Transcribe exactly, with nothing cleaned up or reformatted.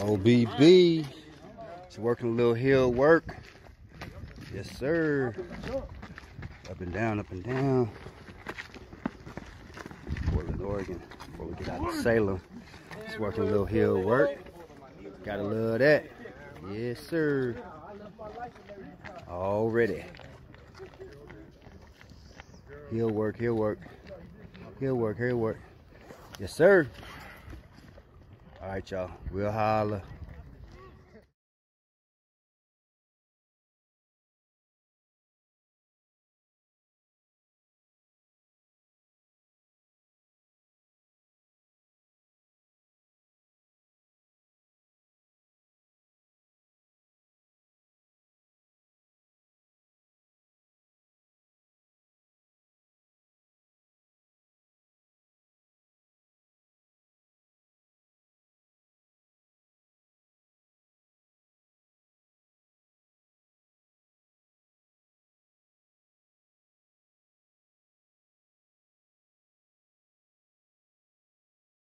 O B B. She's working a little hill work. Yes, sir. Up and down, up and down. Portland, Oregon. Before we get out to Salem. She's working a little hill work. Gotta love that. Yes, sir. Already. Hill work, hill work. Hill work, hill work. Yes, sir. All right, y'all. We'll holler.